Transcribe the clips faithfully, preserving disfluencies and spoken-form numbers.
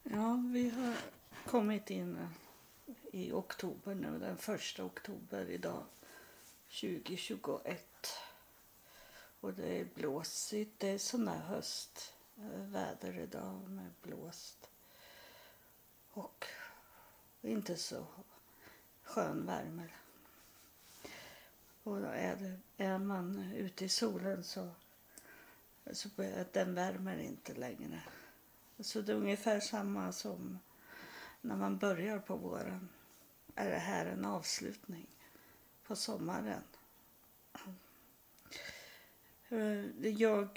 Ja, vi har kommit in i oktober nu, den första oktober idag, tjugohundratjugoett. Och det är blåsigt, det är sån där höstväder idag med blåst. Och inte så skön värme. Och är, det, är man ute i solen så, så den värmer inte längre. Så det är ungefär samma som när man börjar på våren. Är det här en avslutning på sommaren? Jag,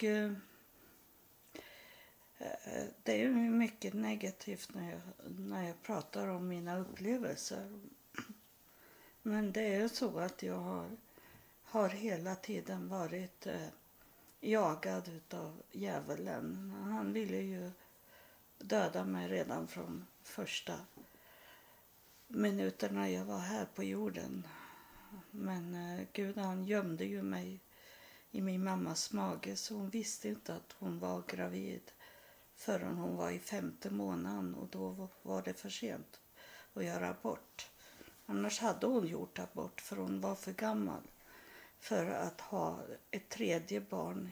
det är mycket negativt när jag, när jag pratar om mina upplevelser. Men det är så att jag har, har hela tiden varit jagad utav djävulen. Han ville ju döda mig redan från första minuterna jag var här på jorden. Men eh, Gud, han gömde ju mig i min mammas mage, så hon visste inte att hon var gravid förrän hon var i femte månaden, och då var det för sent att göra abort. Annars hade hon gjort abort, för hon var för gammal för att ha ett tredje barn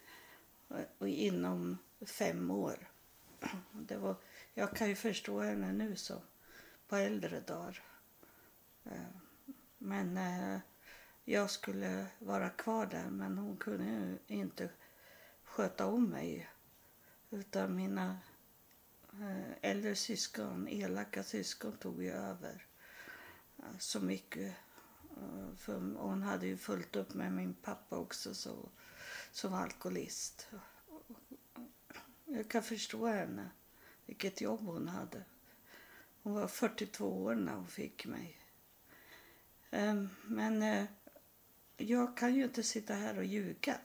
inom fem år. Det var, jag kan ju förstå henne nu så på äldre dagar. Men jag skulle vara kvar där, men hon kunde ju inte sköta om mig. Utan mina äldre syskon, elaka syskon, tog ju över så mycket. För hon hade ju fullt upp med min pappa också så, som alkoholist. Jag kan förstå henne, vilket jobb hon hade. Hon var fyrtiotvå år när hon fick mig. Men jag kan ju inte sitta här och ljuga.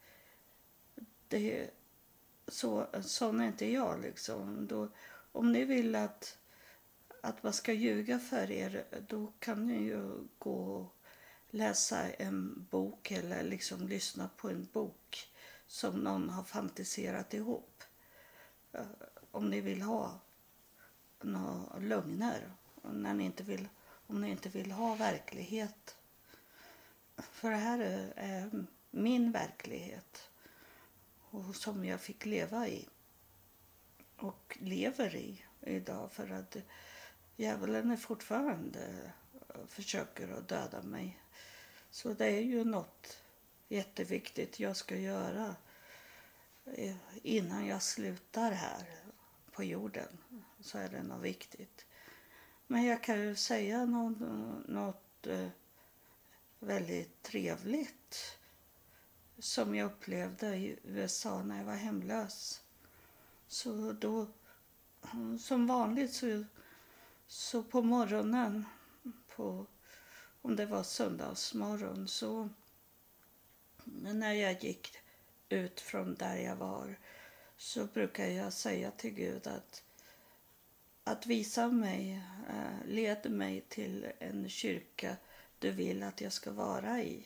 Det, så, sån är inte jag liksom. Då, om ni vill att, att man ska ljuga för er, då kan ni ju gå och läsa en bok eller liksom lyssna på en bok som någon har fantiserat ihop. Om ni vill ha några lögner, när ni inte vill, om ni inte vill ha verklighet. För det här är, är min verklighet, och som jag fick leva i och lever i idag, för att djävulen är fortfarande försöker att döda mig. Så det är ju något jätteviktigt jag ska göra innan jag slutar här på jorden. Så är det något viktigt. Men jag kan ju säga något, något väldigt trevligt som jag upplevde i U S A när jag var hemlös. Så då, som vanligt så, så på morgonen, på, om det var söndagsmorgon, så när jag gick ut från där jag var, så brukar jag säga till Gud att att visa mig, led mig till en kyrka du vill att jag ska vara i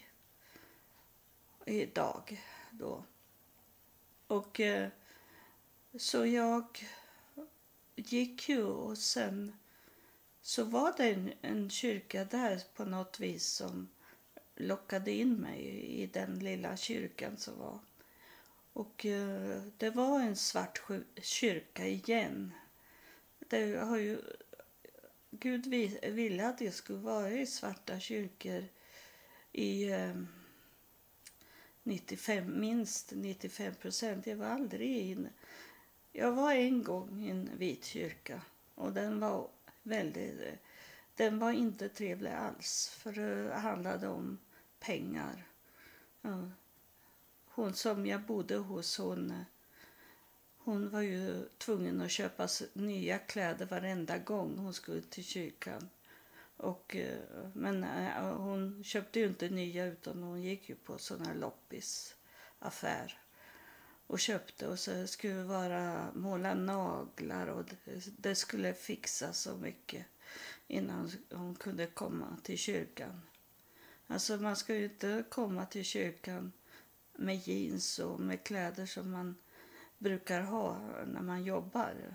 idag då. Och så jag gick ju, och sen så var det en, en kyrka där på något vis som lockade in mig i den lilla kyrkan som var. Och det var en svart kyrka igen. Det har ju, Gud ville att jag skulle vara i svarta kyrkor i nittiofem, minst nittiofem procent. Jag var aldrig in. Jag var en gång i en vit kyrka, och den var väldigt, den var inte trevlig alls, för det handlade om pengar. Hon som jag bodde hos, hon Hon var ju tvungen att köpa nya kläder varenda gång hon skulle till kyrkan. Och, men hon köpte ju inte nya, utan hon gick ju på sån här loppisaffär och köpte, och så skulle det vara måla naglar, och det, det skulle fixa så mycket innan hon kunde komma till kyrkan. Alltså man ska ju inte komma till kyrkan med jeans och med kläder som man brukar ha när man jobbar.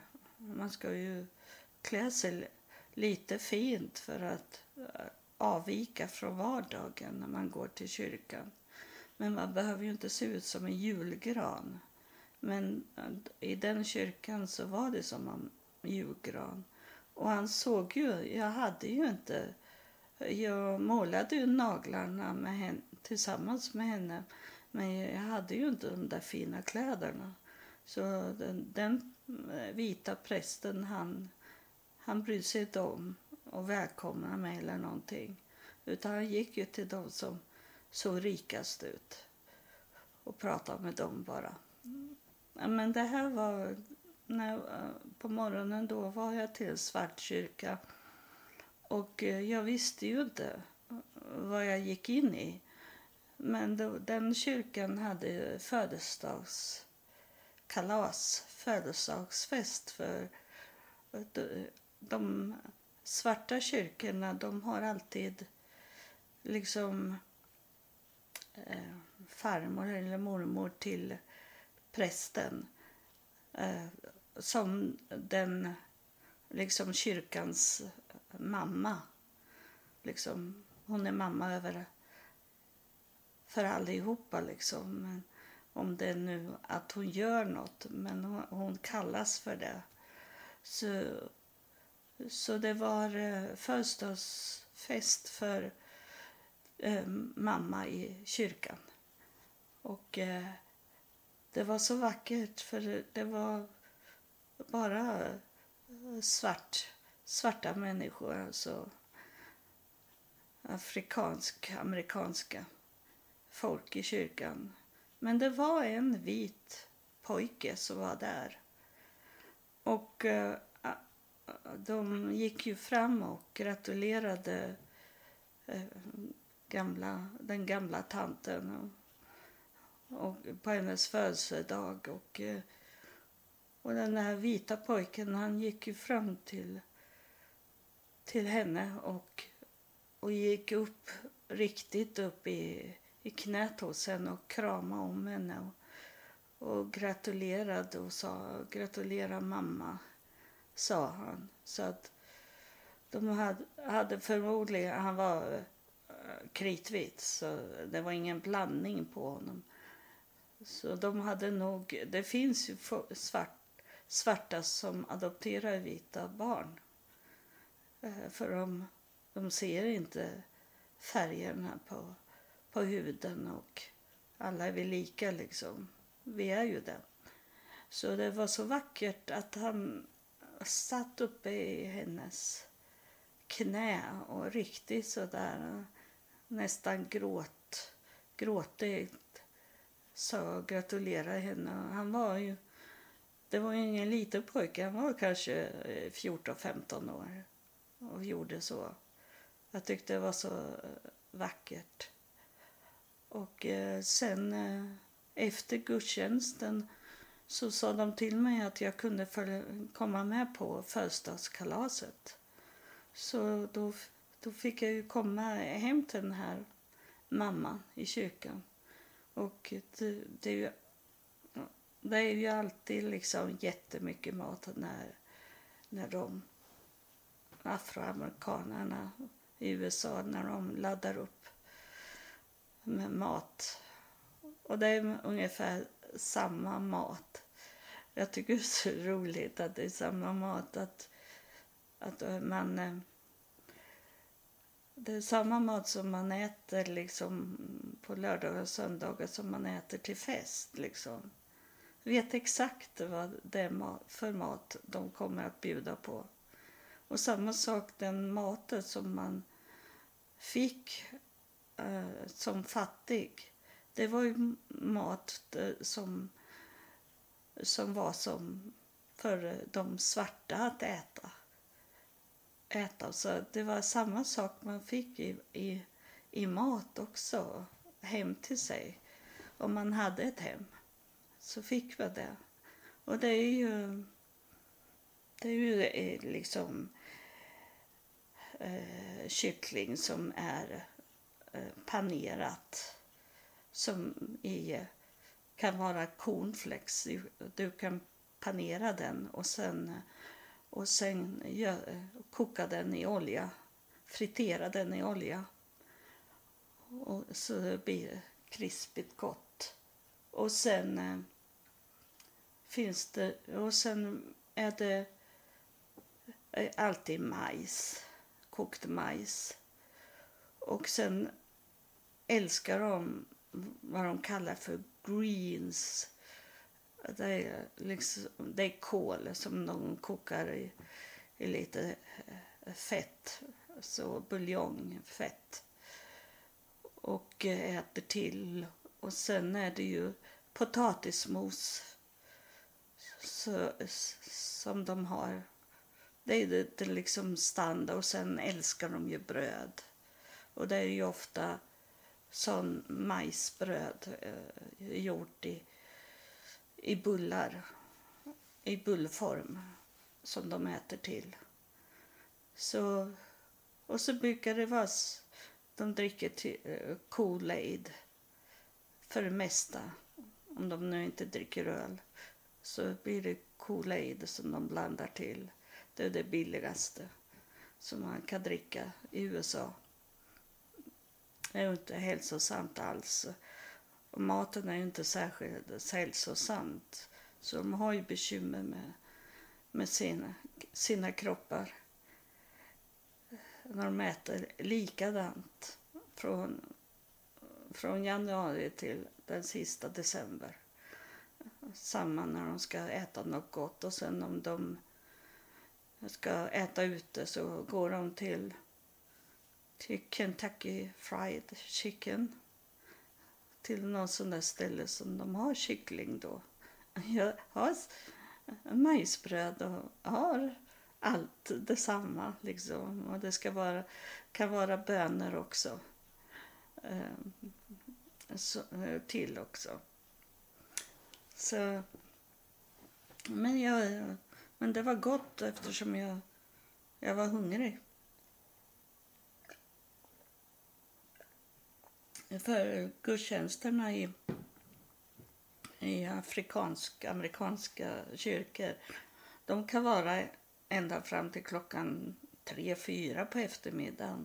man ska ju klä sig lite fint för att avvika från vardagen när man går till kyrkan. Men man behöver ju inte se ut som en julgran. Men i den kyrkan så var det som en julgran. Och han såg ju, jag hade ju inte, jag målade ju naglarna med henne, tillsammans med henne. Men jag hade ju inte de där fina kläderna. Så den, den vita prästen, han, han brydde sig inte om och välkomna mig eller någonting. Utan han gick ju till de som såg rikast ut och pratade med dem bara. Men det här var, när, på morgonen då var jag till Svartkyrka. Och jag visste ju inte vad jag gick in i. Men då, den kyrkan hade födelsedagskalas, födelsedagsfest för de, de svarta kyrkorna, de har alltid liksom eh, farmor eller mormor till prästen eh, som den liksom kyrkans mamma. Liksom, hon är mamma över för allihopa liksom. Men om det är nu att hon gör något, men hon, hon kallas för det. Så, så det var eh, födelsedagsfest för eh, mamma i kyrkan. Och eh, det var så vackert för det var bara svart, svarta människor, alltså afrikansk, amerikanska folk i kyrkan. Men det var en vit pojke som var där. Och eh, de gick ju fram och gratulerade eh, gamla, den gamla tanten och, och på hennes födelsedag. Och, eh, och den här vita pojken, han gick ju fram till, till henne och, och gick upp, riktigt upp i, i knät hos henne och kramade om henne. Och, och gratulerade och sa, gratulera mamma, sa han. Så att de hade, hade förmodligen, han var kritvit så det var ingen blandning på honom. Så de hade nog, det finns ju svart, svarta som adopterar vita barn. För de, de ser inte färgerna på, på huden och alla är vi lika liksom. Vi är ju det. Så det var så vackert att han satt uppe i hennes knä och riktigt så där nästan gråt, gråtigt så gratulerade henne. Han var ju, det var ju ingen liten pojke, han var kanske fjorton femton år och gjorde så. Jag tyckte det var så vackert. Och sen efter gudstjänsten så sa de till mig att jag kunde följa, komma med på födelsedagskalaset. Så då, då fick jag ju komma hem till den här mamman i kyrkan. Och det, det, är, ju, det är ju alltid liksom jättemycket mat när, när de afroamerikanerna i U S A, när de laddar upp med mat. Och det är ungefär samma mat. Jag tycker det är så roligt att det är samma mat. Att, att man... Det är samma mat som man äter liksom på lördagar och söndagar som man äter till fest. Liksom. Vet exakt vad det är för mat de kommer att bjuda på. Och samma sak den maten som man fick eh, som fattig. Det var ju mat som, som var som för de svarta att äta. äta. Så det var samma sak man fick i, i, i mat också. Hem till sig. Om man hade ett hem så fick man det. Och det är ju, det är ju liksom eh, kyckling som är eh, panerat. Som i, kan vara cornflakes. Du kan panera den och sen, och sen ja, koka den i olja. Fritera den i olja. Och så det blir krispigt gott. Och sen eh, finns det, och sen är det eh, alltid majs, kokt majs. Och sen älskar de vad de kallar för greens. Det är, liksom, det är kål som de kokar i, i lite fett, så buljongfett. Och äter till. Och sen är det ju potatismos så, som de har. Det är det, det liksom standard. Och sen älskar de ju bröd. Och det är ju ofta sån majsbröd eh, gjort i, i bullar. I bullform som de äter till. Så, och så brukar det vara, de dricker till, uh, Kool-Aid för det mesta. Om de nu inte dricker öl så blir det Kool-Aid som de blandar till. Det är det billigaste som man kan dricka i U S A. Det är ju inte hälsosamt alls. Och maten är ju inte särskilt hälsosamt. Så de har ju bekymmer med, med sina, sina kroppar. När de äter likadant från, från januari till den sista december. Samma när de ska äta något gott. Och sen om de ska äta ute så går de till, till Kentucky Fried Chicken. Till någon sån där ställe som de har kyckling då. Jag har majsbröd och har allt detsamma liksom. Och det ska vara, kan vara bönor också. Eh, så, till också. Så, men, jag, men det var gott eftersom jag, jag var hungrig. För gudstjänsterna i, i afrikanska, amerikanska kyrkor, de kan vara ända fram till klockan tre, fyra på eftermiddagen.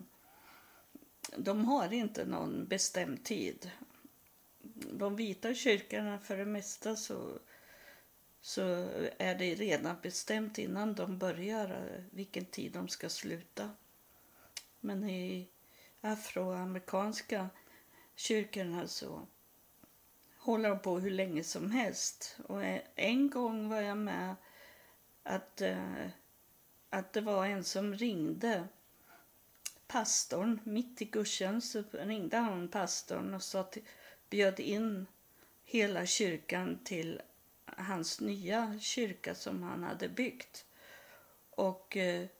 De har inte någon bestämd tid. De vita kyrkorna för det mesta så, så är det redan bestämt innan de börjar vilken tid de ska sluta. Men i afroamerikanska kyrkorna så håller de på hur länge som helst. Och en gång var jag med att, att det var en som ringde pastorn mitt i gudstjänsten, så ringde han pastorn och sa till, bjöd in hela kyrkan till hans nya kyrka som han hade byggt. Och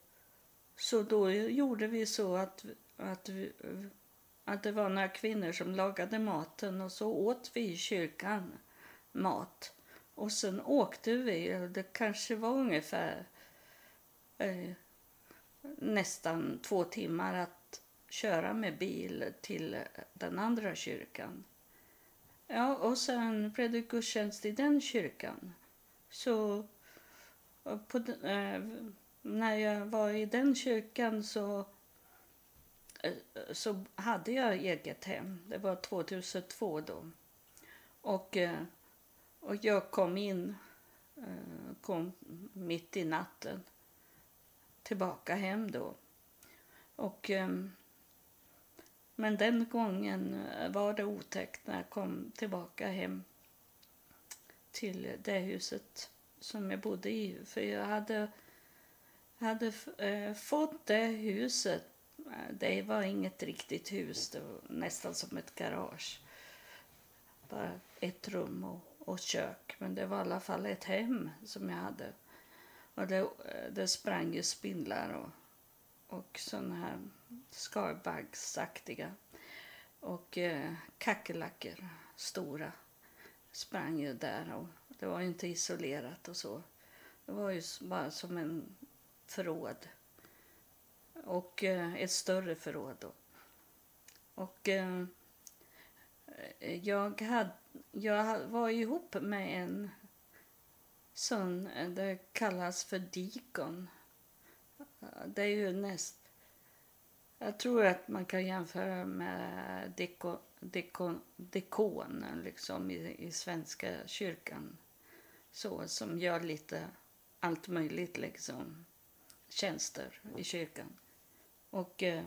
så då gjorde vi så att, att, vi, att det var några kvinnor som lagade maten och så åt vi i kyrkan mat. Och sen åkte vi, det kanske var ungefär eh, nästan två timmar att köra med bil till den andra kyrkan. Ja, och sen blev det gudstjänst i den kyrkan. Så på, eh, när jag var i den kyrkan så, eh, så hade jag eget hem. Det var tjugohundratvå då. Och, eh, och jag kom in, eh, kom mitt i natten tillbaka hem då. Och, eh, men den gången var det otäckt när jag kom tillbaka hem till det huset som jag bodde i. För jag hade, hade eh, fått det huset. Det var inget riktigt hus, det var nästan som ett garage. Bara ett rum och, och kök. Men det var i alla fall ett hem som jag hade. Och det, det sprang ju spindlar och, och sådana här skarbaggsaktiga. Och eh, kackerlackor, stora, sprang ju där. Och det var ju inte isolerat och så. Det var ju bara som en förråd. Och eh, ett större förråd då. Och eh, jag, hade, jag var ihop med en som det kallas för dikon. Det är ju näst... Jag tror att man kan jämföra med deko, deko, dekonen liksom i, i svenska kyrkan. Så, som gör lite allt möjligt liksom. Tjänster i kyrkan. Och eh,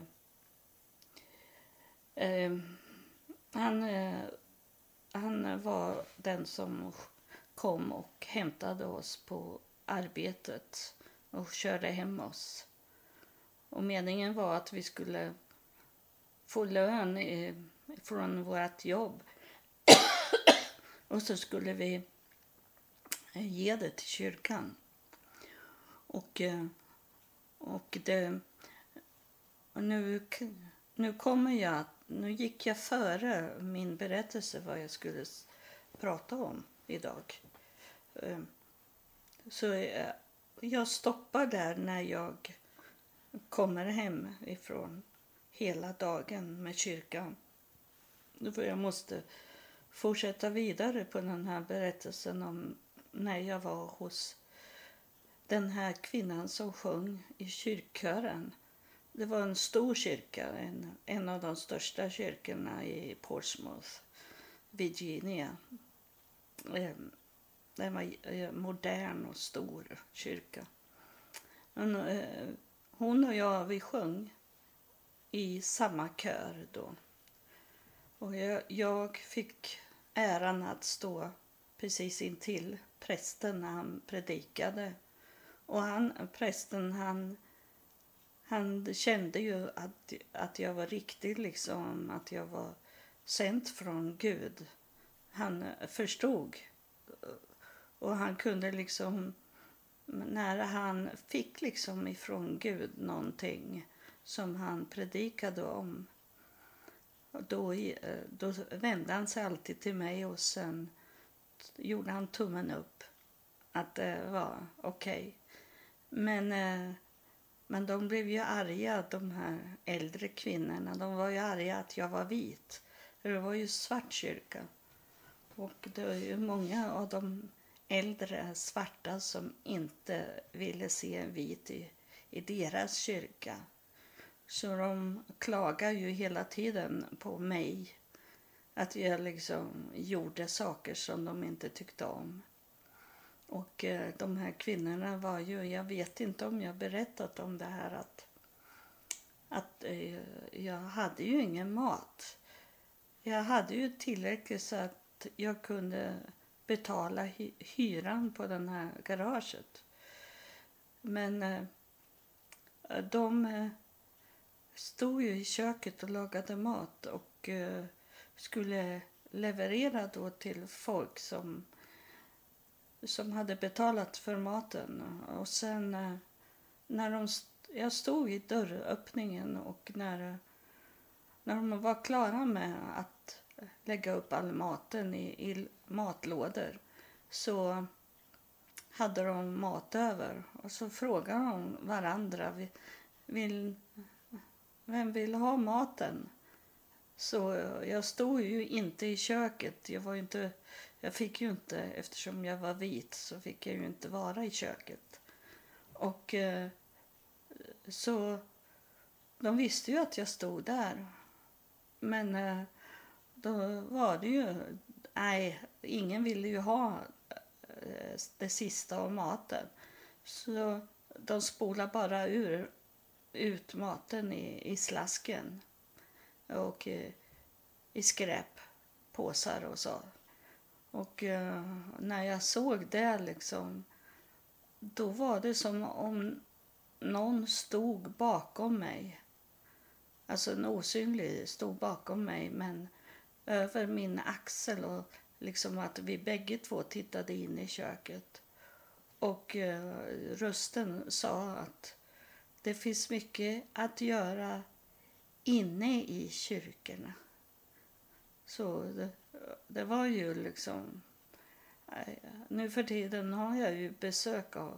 eh, han, eh, han var den som kom och hämtade oss på arbetet och körde hem oss. Och meningen var att vi skulle få lön i, från vårt jobb. Och så skulle vi ge det till kyrkan. Och, och det... Och nu, nu kommer jag... Nu gick jag före min berättelse vad jag skulle prata om idag. Så jag stoppar där när jag kommer hem ifrån hela dagen med kyrkan. För jag måste fortsätta vidare på den här berättelsen om när jag var hos den här kvinnan som sjöng i kyrkkören. Det var en stor kyrka, en, en av de största kyrkorna i Portsmouth, Virginia. Det var en modern och stor kyrka. Men, eh, hon och jag, vi sjöng i samma kör då. Och jag, jag fick äran att stå precis intill prästen när han predikade. Och han, prästen, han, han kände ju att, att jag var riktig, liksom, att jag var sänd från Gud. Han förstod. Och han kunde liksom, när han fick liksom ifrån Gud någonting som han predikade om, då, då vände han sig alltid till mig och sen gjorde han tummen upp att det var okej. Okay. Men, men de blev ju arga, de här äldre kvinnorna. De var ju arga att jag var vit. Det var ju svart kyrka. Och det var ju många av de äldre svarta som inte ville se en vit i, i deras kyrka. Så de klagar ju hela tiden på mig. Att jag liksom gjorde saker som de inte tyckte om. Och eh, de här kvinnorna var ju, jag vet inte om jag berättat om det här, att, att eh, jag hade ju ingen mat. Jag hade ju tillräckligt så att jag kunde betala hy- hyran på den här garaget. Men eh, de eh, stod ju i köket och lagade mat och eh, skulle leverera då till folk som, som hade betalat för maten. Och sen eh, när de, jag stod i dörröppningen och när, när de var klara med att lägga upp all maten i, i matlådor, så hade de mat över. Och så frågade de varandra, vill, vem vill ha maten? Så jag stod ju inte i köket. Jag var inte, jag fick ju inte, eftersom jag var vit så fick jag ju inte vara i köket. Och eh, så de visste ju att jag stod där. Men eh, då var det ju, nej, ingen ville ju ha eh, det sista av maten. Så de spolade bara ur, ut maten i, i slasken. Och eh, i skräppåsar och så. Och eh, när jag såg det liksom, då var det som om någon stod bakom mig. Alltså en osynlig stod bakom mig, men över min axel, och liksom att vi bägge två tittade in i köket. Och eh, rösten sa att det finns mycket att göra inne i kyrkorna. Så det, det var ju liksom, nu för tiden har jag ju besök av,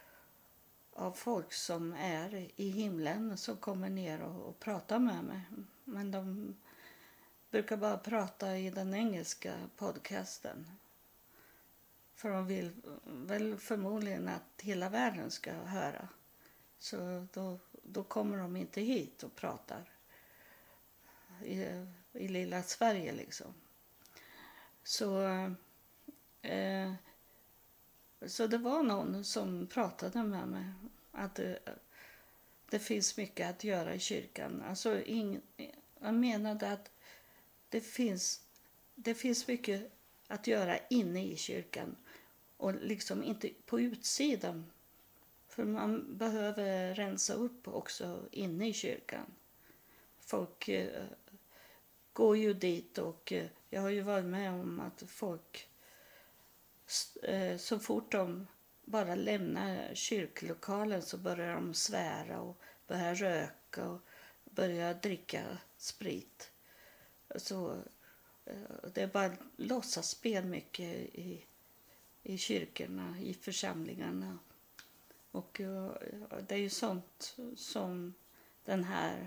av folk som är i himlen som kommer ner och, och pratar med mig. Men de brukar bara prata i den engelska podcasten. För de vill väl förmodligen att hela världen ska höra. Så då, då kommer de inte hit och pratar i, i lilla Sverige liksom. Så, eh, så det var någon som pratade med mig att det, det finns mycket att göra i kyrkan. Alltså, ing, jag menade att det finns, det finns mycket att göra inne i kyrkan och liksom inte på utsidan. För man behöver rensa upp också inne i kyrkan. Folk eh, går ju dit och eh, jag har ju varit med om att folk eh, så fort de bara lämnar kyrklokalen så börjar de svära och börjar röka och börjar dricka sprit. Så eh, det är bara låtsasspel mycket i, i kyrkorna, i församlingarna. Och uh, det är ju sånt som den här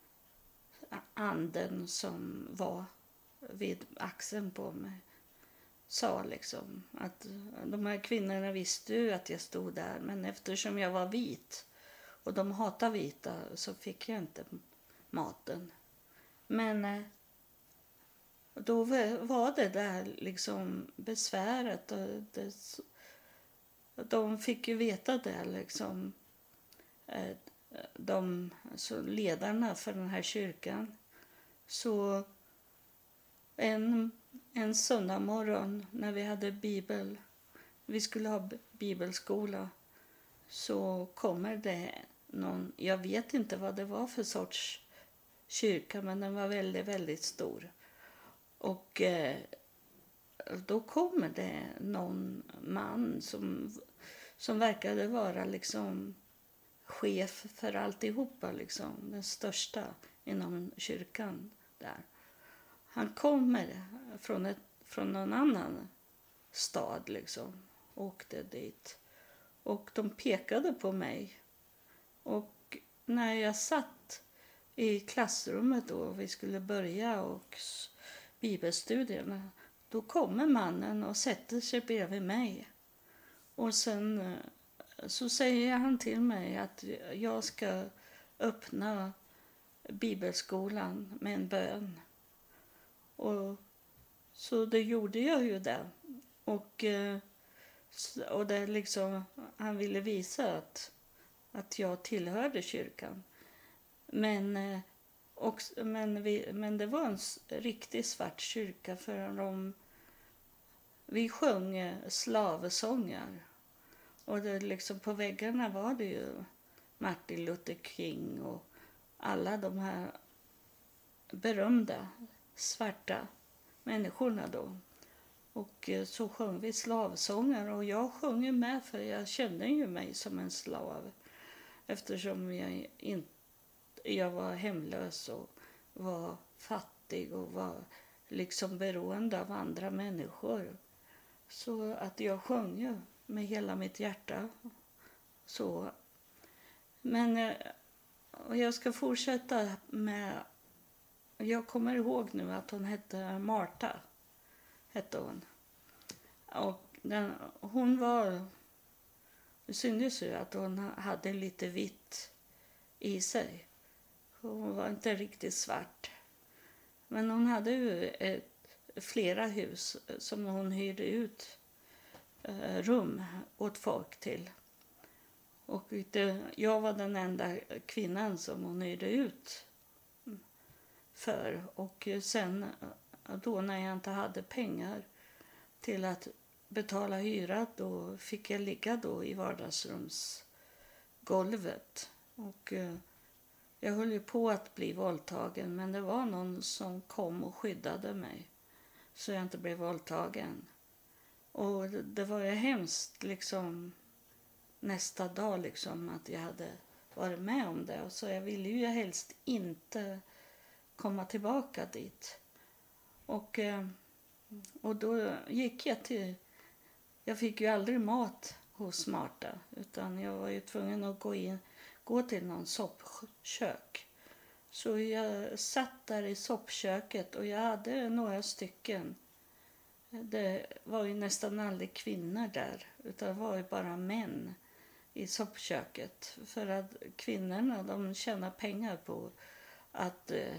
anden som var vid axeln på mig sa liksom. Att de här kvinnorna visste ju att jag stod där, men eftersom jag var vit och de hatar vita så fick jag inte maten. Men uh, då var det där liksom besväret och det, de fick ju veta det liksom, de, alltså ledarna för den här kyrkan. Så en, en söndag morgon när vi hade bibel, vi skulle ha bibelskola, så kommer det någon, jag vet inte vad det var för sorts kyrka, men den var väldigt, väldigt stor. Och eh, då kommer det någon man som, som verkade vara liksom chef för alltihopa, liksom, den största inom kyrkan där. Han kommer från, ett, från någon annan stad liksom, åkte dit. Och de pekade på mig. Och när jag satt i klassrummet då, vi skulle börja och bibelstudierna, då kommer mannen och sätter sig bredvid mig. Och sen så säger han till mig att jag ska öppna bibelskolan med en bön. Och så det gjorde jag ju det. Och, och det liksom, han ville visa att, att jag tillhörde kyrkan. Men, och, men, vi, men det var en riktigt svart kyrka, för de, vi sjöng slavsånger. Och det liksom, på väggarna var det ju Martin Luther King och alla de här berömda svarta människorna då. Och så sjöng vi slavsånger och jag sjöng med, för jag kände ju mig som en slav. Eftersom jag, in, jag var hemlös och var fattig och var liksom beroende av andra människor. Så att jag sjöng ju med hela mitt hjärta. Så. Men och jag ska fortsätta med, jag kommer ihåg nu att hon hette Marta, hette hon. Och den, hon var, det syntes ju att hon hade lite vitt i sig. Hon var inte riktigt svart. Men hon hade ju ett, flera hus som hon hyrde ut rum åt folk till. Och det, jag var den enda kvinnan som hon hyrde ut för. Och sen då när jag inte hade pengar till att betala hyra, då fick jag ligga då i vardagsrumsgolvet. Och jag höll ju på att bli våldtagen, men det var någon som kom och skyddade mig så jag inte blev våldtagen. Och det var ju hemskt liksom nästa dag liksom att jag hade varit med om det. Och så jag ville ju helst inte komma tillbaka dit. Och, och då gick jag till, jag fick ju aldrig mat hos Marta, utan jag var ju tvungen att gå in, gå till någon soppkök. Så jag satt där i soppköket och jag hade några stycken det var ju nästan aldrig kvinnor där, utan det var ju bara män i soppköket. För att kvinnorna, de tjänar pengar på att eh,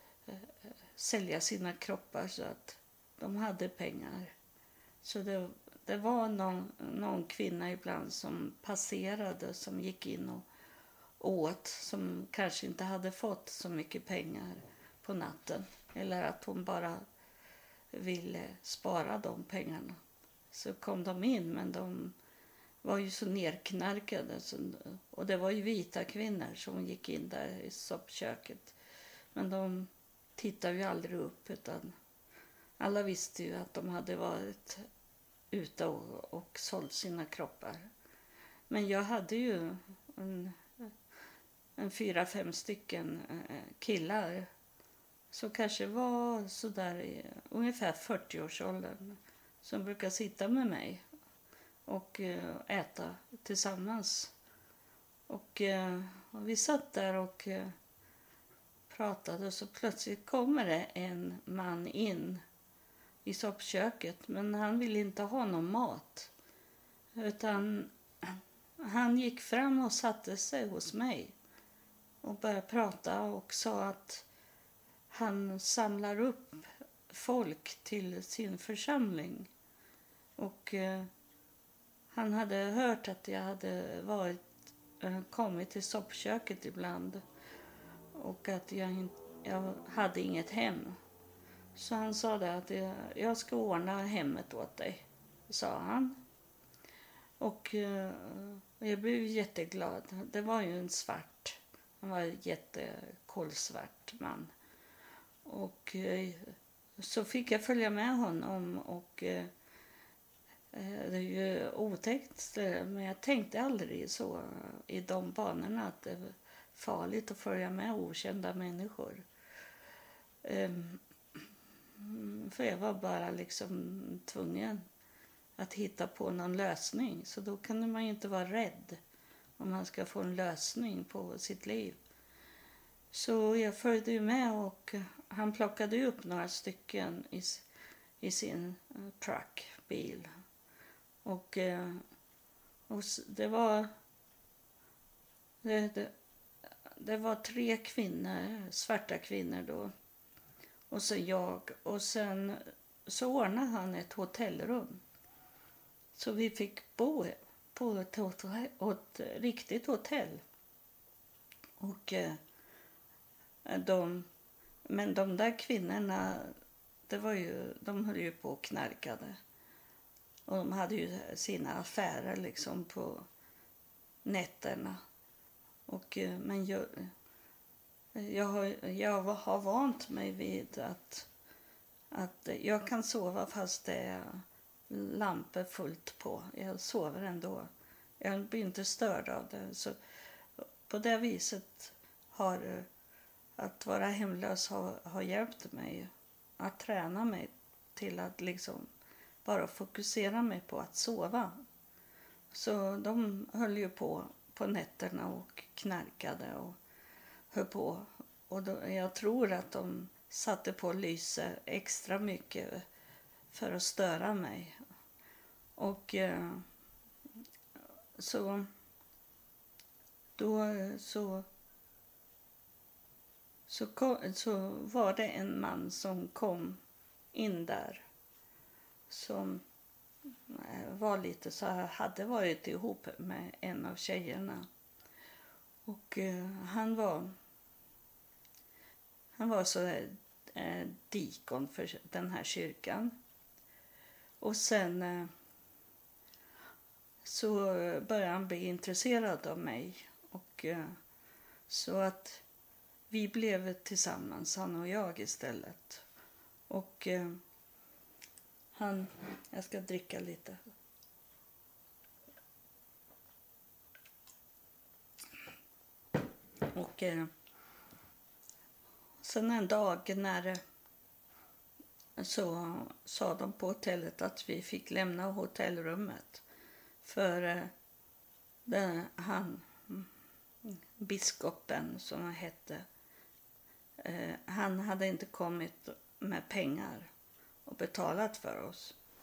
sälja sina kroppar, så att de hade pengar. Så det, det var någon, någon kvinna ibland som passerade, som gick in och åt, som kanske inte hade fått så mycket pengar på natten. Eller att hon bara ville spara de pengarna. Så kom de in, men de var ju så nerknarkade. Så, och det var ju vita kvinnor som gick in där i soppköket. Men de tittade ju aldrig upp, utan alla visste ju att de hade varit ute och, och sålt sina kroppar. Men jag hade ju en, en fyra, fem stycken killar som kanske var så där i ungefär fyrtio-årsåldern, som brukar sitta med mig och äta tillsammans. Och, och vi satt där och pratade, och så plötsligt kommer det en man in i soppköket, men han ville inte ha någon mat, utan han gick fram och satte sig hos mig och började prata och sa att han samlar upp folk till sin församling. Och eh, han hade hört att jag hade varit, eh, kommit till soppköket ibland, och att jag, in, jag hade inget hem. Så han sa det att jag, jag ska ordna hemmet åt dig, sa han. Och eh, jag blev jätteglad. Det var ju en svart, han var en jättekolsvart man. Och eh, så fick jag följa med honom, och eh, det är ju otäckt, men jag tänkte aldrig så i de banorna att det är farligt att följa med okända människor. Um, för jag var bara liksom tvungen att hitta på någon lösning, så då kan man ju inte vara rädd om man ska få en lösning på sitt liv. Så jag följde ju med, och han plockade upp några stycken i, i sin truck, bil. Och, och det var det, det, det var tre kvinnor, svarta kvinnor då. Och så jag. Och sen så ordnade han ett hotellrum. Så vi fick bo på ett, hotell, ett riktigt hotell. Och de, men de där kvinnorna, det var ju, de höll ju på och knarkade. Och de hade ju sina affärer liksom på nätterna. Och, men jag, jag, har, jag har vant mig vid att, att jag kan sova fast det är lampor fullt på. Jag sover ändå. Jag blir inte störd av det. Så på det viset har att vara hemlös har, har hjälpt mig att träna mig till att liksom bara fokusera mig på att sova. Så de höll ju på på nätterna och knarkade och höll på. Och då, jag tror att de satte på lyse extra mycket för att störa mig. Och eh, så då så så, kom, så var det en man som kom in där som var lite så här, hade varit ihop med en av tjejerna. Och eh, han var han var så där, eh, dikon för den här kyrkan. Och sen eh, så började han bli intresserad av mig. Och eh, så att vi blev tillsammans, han och jag istället. Och eh, han, jag ska dricka lite. Och eh, sen en dag när så sa de på hotellet att vi fick lämna hotellrummet. För eh, den, han, biskopen som han hette, eh, han hade inte kommit med pengar och betalat för oss.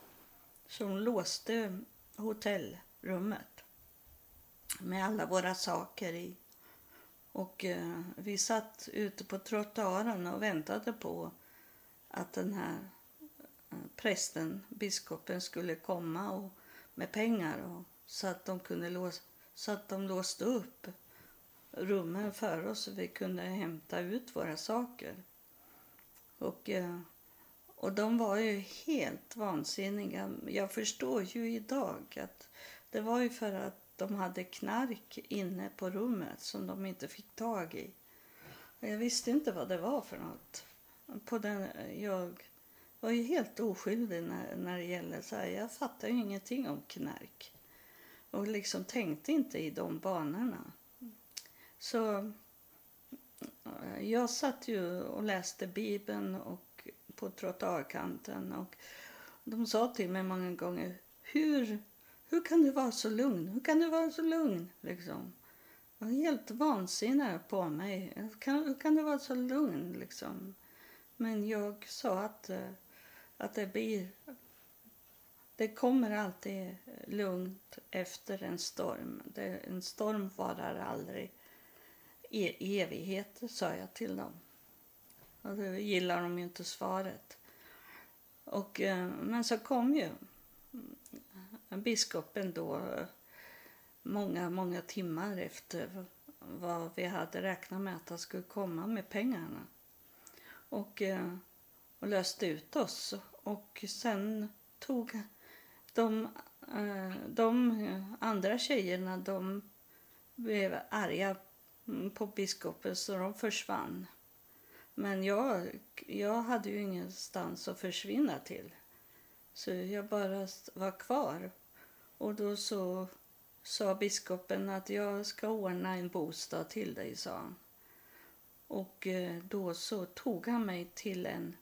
Så hon låste hotellrummet med alla våra saker i. Och eh, vi satt ute på trottoaren och väntade på att den här eh, prästen, biskopen, skulle komma och, med pengar. Och, så, att de kunde låsa, så att de låste upp rummen för oss så vi kunde hämta ut våra saker. Och, eh, och de var ju helt vansinniga. Jag förstår ju idag att det var ju för att de hade knark inne på rummet som de inte fick tag i. Jag visste inte vad det var för något. På den, jag var ju helt oskyldig när, när det gäller så här. Jag fattade ju ingenting om knark. Och liksom tänkte inte i de banorna. Så jag satt ju och läste Bibeln och på trottoarkanten. Och de sa till mig många gånger, hur... Hur kan du vara så lugn? Hur kan du vara så lugn? Liksom. Jag var helt vansinnig på mig. Hur kan, hur kan du vara så lugn? Liksom. Men jag sa att, att det blir... Det kommer alltid lugnt efter en storm. Det, en storm varar aldrig i evighet, sa jag till dem. Och då gillar de ju inte svaret. Och, men så kom ju biskopen då många, många timmar efter vad vi hade räknat med att han skulle komma med pengarna. Och, och löste ut oss. Och sen tog de, de andra tjejerna, de blev arga på biskopen så de försvann. Men jag, jag hade ju ingenstans att försvinna till. Så jag bara var kvar. Och då så sa biskopen att jag ska ordna en bostad till dig, sa han. Och då så tog han mig till en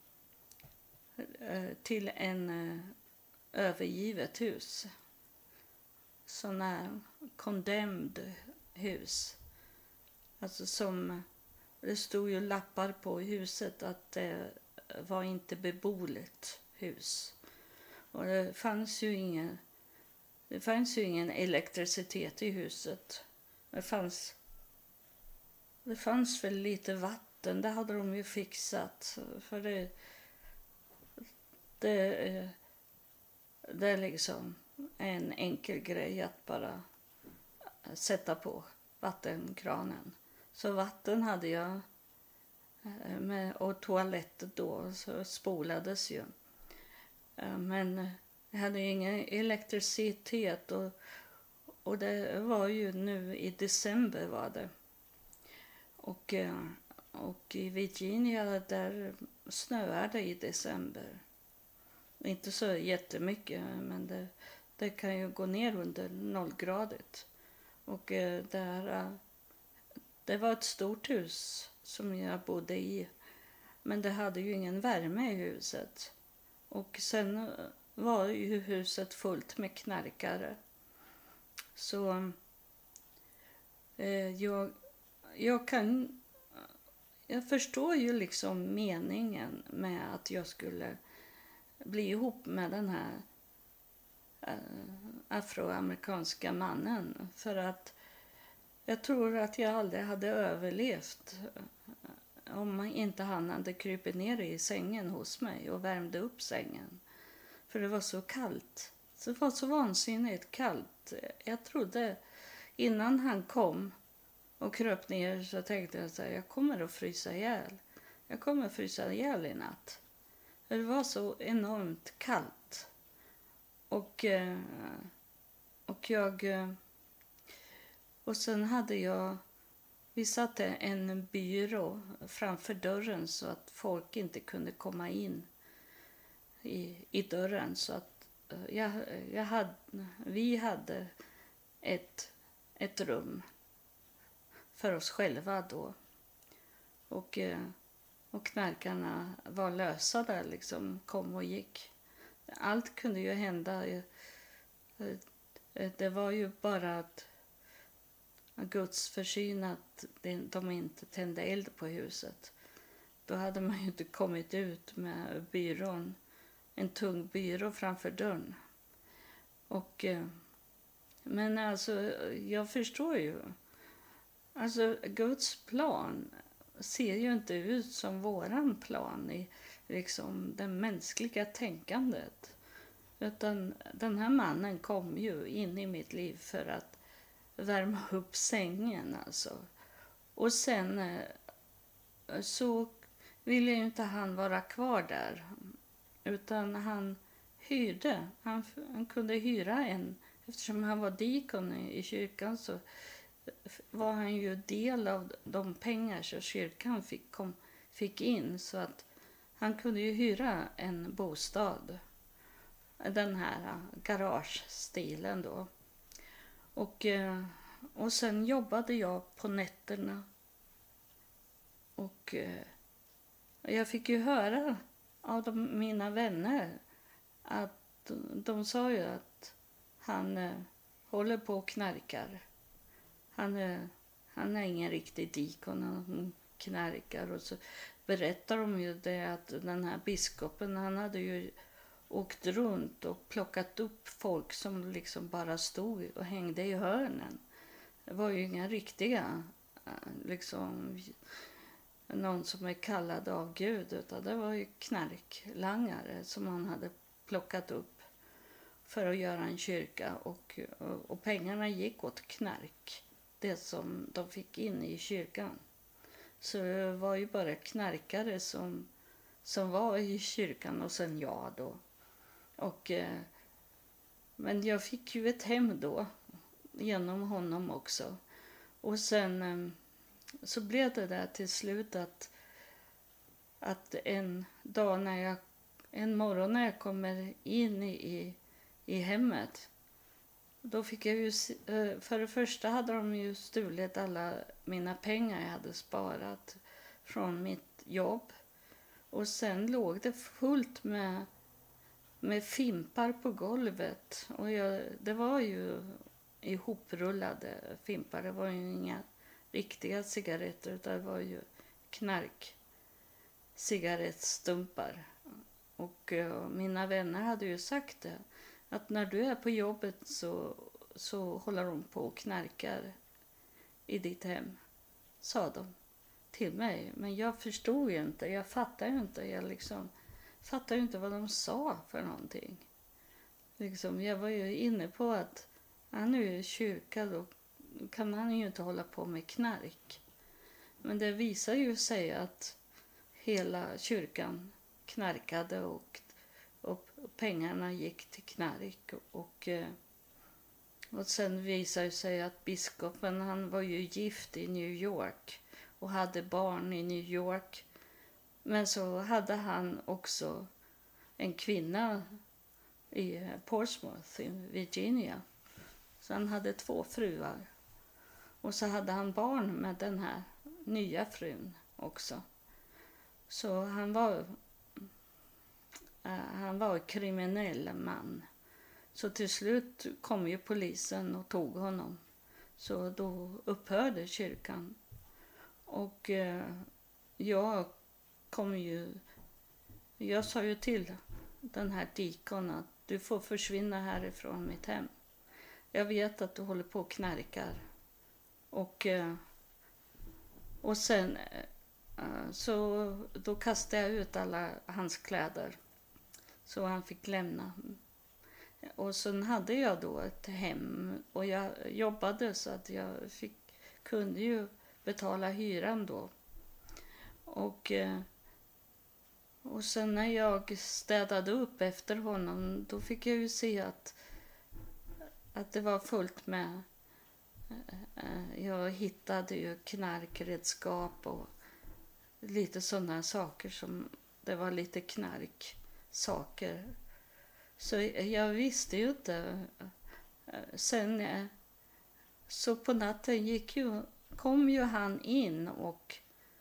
till en övergivet hus. Sådana condemned hus. Alltså som det stod ju lappar på huset att det var inte beboeligt hus. Och det fanns ju ingen det fanns ju ingen elektricitet i huset. Det fanns det fanns väl lite vatten, det hade de ju fixat för det det det är liksom en enkel grej att bara sätta på vattenkranen. Så vatten hade jag med, och toaletter då så spolades ju. Men jag hade ingen elektricitet och, och det var ju nu i december var det. Och, och i Virginia där snöar det i december. Inte så jättemycket men det, det kan ju gå ner under nollgradigt. Och där, det var ett stort hus som jag bodde i. Men det hade ju ingen värme i huset. Och sen var ju huset fullt med knarkare. Så eh, jag, jag kan... Jag förstår ju liksom meningen med att jag skulle bli ihop med den här eh, afroamerikanska mannen. För att jag tror att jag aldrig hade överlevt om inte han hade krypit ner i sängen hos mig och värmde upp sängen. För det var så kallt. Det var så vansinnigt kallt. Jag trodde innan han kom och kröp ner så tänkte jag så här, jag kommer att frysa ihjäl. Jag kommer att frysa ihjäl i natt. För det var så enormt kallt. Och, och jag... Och sen hade jag... Vi satte en byrå framför dörren så att folk inte kunde komma in i, i dörren. Så att jag, jag hade, vi hade ett, ett rum för oss själva då. Och, och knarkarna var lösa där liksom, kom och gick. Allt kunde ju hända. Det var ju bara att Guds försyn att de inte tände eld på huset. Då hade man ju inte kommit ut med byrån, en tung byrå framför dörren. Och, eh, men alltså, jag förstår ju. Alltså, Guds plan ser ju inte ut som våran plan i liksom det mänskliga tänkandet. Utan den här mannen kom ju in i mitt liv för att värma upp sängen alltså. Och sen eh, så ville ju inte han vara kvar där. Utan han hyrde. Han, han kunde hyra en. Eftersom han var dikon i, i kyrkan så var han ju del av de pengar som kyrkan fick, kom, fick in. Så att han kunde ju hyra en bostad. Den här garagestilen då. Och, och sen jobbade jag på nätterna. Och jag fick ju höra av de, mina vänner att de, de sa ju att han eh, håller på och knarkar. Han, eh, han är ingen riktig dikon, han knarkar. Och så berättar de ju det att den här biskopen, han hade ju åkt runt och plockat upp folk som liksom bara stod och hängde i hörnen. Det var ju inga riktiga, liksom någon som är kallad av Gud, utan det var ju knarklangare som han hade plockat upp för att göra en kyrka. Och, och, och pengarna gick åt knark, det som de fick in i kyrkan. Så det var ju bara knarkare som, som var i kyrkan och sen jag då. Och, eh, men jag fick ju ett hem då genom honom också. Och sen eh, så blev det där till slut att, att en dag när jag, en morgon när jag kommer in i, i hemmet, då fick jag ju, eh, för det första hade de ju stulit alla mina pengar jag hade sparat från mitt jobb. Och sen låg det fullt med med fimpar på golvet. Och jag, det var ju ihoprullade fimpar. Det var ju inga riktiga cigaretter, utan det var ju knark cigarettstumpar. Och uh, mina vänner hade ju sagt det, att när du är på jobbet så, så håller de på och knarkar i ditt hem, sa de till mig. Men jag förstod ju inte, jag fattade ju inte, jag liksom fattar ju inte vad de sa för någonting. Liksom, jag var ju inne på att han är ju kyrka, då kan han ju inte hålla på med knark. Men det visar ju sig att hela kyrkan knarkade och, och pengarna gick till knark. Och, och sen visar det sig att biskopen, han var ju gift i New York och hade barn i New York. Men så hade han också en kvinna i Portsmouth i Virginia. Så han hade två fruar. Och så hade han barn med den här nya frun också. Så han var, äh, han var en kriminell man. Så till slut kom ju polisen och tog honom. Så då upphörde kyrkan. Och äh, jag kom ju, jag sa ju till den här dikon att du får försvinna härifrån mitt hem. Jag vet att du håller på och knarkar. Och, och sen så då kastade jag ut alla hans kläder. Så han fick lämna. Och sen hade jag då ett hem. Och jag jobbade så att jag fick, kunde ju betala hyran då. Och, och sen när jag städade upp efter honom, då fick jag ju se att, att det var fullt med, jag hittade ju knarkredskap och lite sådana saker som, det var lite knarksaker. Så jag visste ju inte. Sen så på natten gick ju, kom ju han in och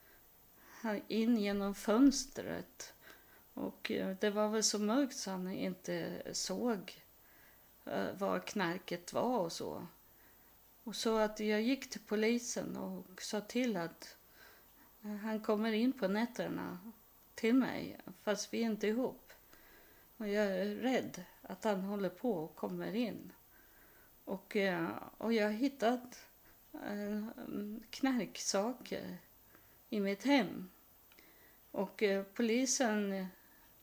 in genom fönstret. Och det var väl så mörkt så han inte såg var knarket var och så. Och så att jag gick till polisen och sa till att han kommer in på nätterna till mig, fast vi är inte ihop. Och jag är rädd att han håller på och kommer in. Och, eh, och jag har hittat eh, knarksaker i mitt hem. Och eh, polisen eh,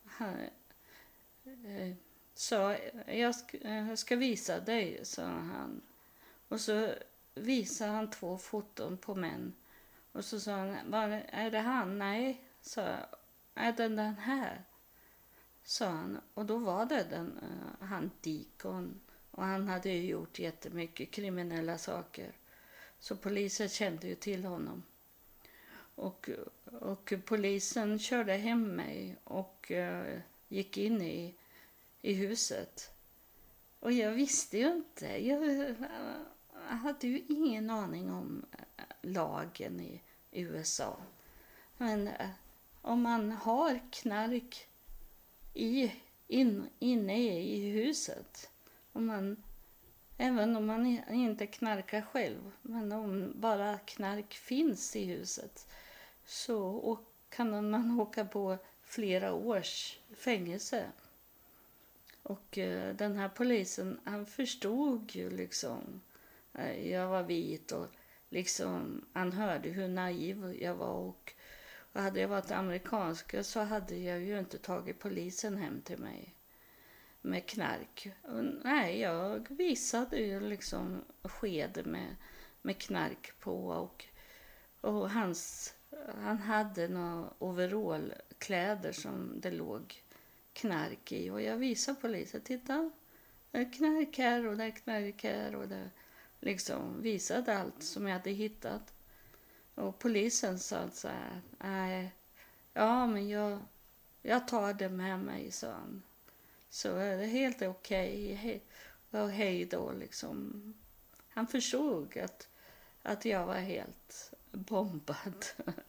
eh, sa, jag ska, jag ska visa dig, sa han. Och så visade han två foton på män. Och så sa han, var, är det han? Nej, sa jag. Är det den här? Sa han. Och då var det den, uh, han Dikon. Och han hade ju gjort jättemycket kriminella saker. Så polisen kände ju till honom. Och, och polisen körde hem mig och uh, gick in i, i huset. Och jag visste ju inte. Jag, jag hade ju ingen aning om lagen i U S A. Men uh, om man har knark i, in, inne i huset, om man, även om man inte knarkar själv, men om bara knark finns i huset, så kan man åka på flera års fängelse. Och eh, den här polisen, han förstod ju liksom, eh, jag var vit och liksom, han hörde hur naiv jag var, och Och hade jag varit amerikansk så hade jag ju inte tagit polisen hem till mig med knark. Och nej, jag visade ju liksom sked med, med knark på. Och, och hans, han hade några overallkläder som det låg knark i. Och jag visade polisen, titta, det är knark här och det är knark här. Och det liksom visade allt som jag hade hittat. Och polisen sa så här, nej, ja men jag, jag tar det med mig, sa han. Så är det helt okej, okay. Och hej då liksom. Han förstod att, att jag var helt bombad.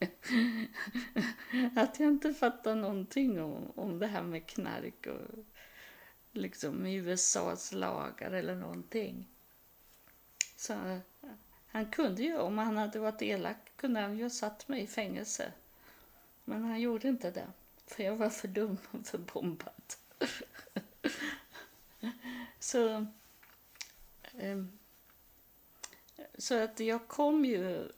Att jag inte fattade någonting om, om det här med knark och liksom U S A:s lagar eller någonting. Så han kunde ju, om han hade varit elak, kunde han ju ha satt mig i fängelse. Men han gjorde inte det, för jag var för dum och för bombad. så, eh, så att jag kom ju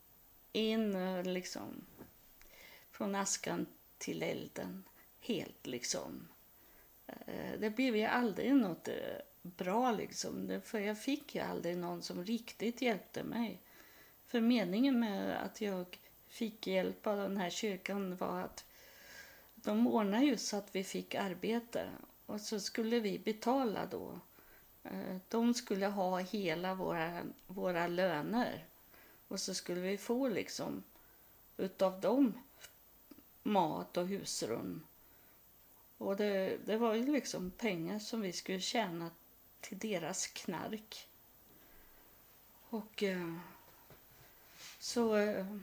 in liksom från askan till elden, helt liksom. Eh, det blev ju aldrig något eh, bra liksom, för jag fick ju aldrig någon som riktigt hjälpte mig. För meningen med att jag fick hjälp av den här kyrkan var att de ordnade ju så att vi fick arbete, och så skulle vi betala då. De skulle ha hela våra, våra löner, och så skulle vi få liksom utav dem mat och husrum. Och det, det var ju liksom pengar som vi skulle tjäna till deras knark. Och eh, så eh,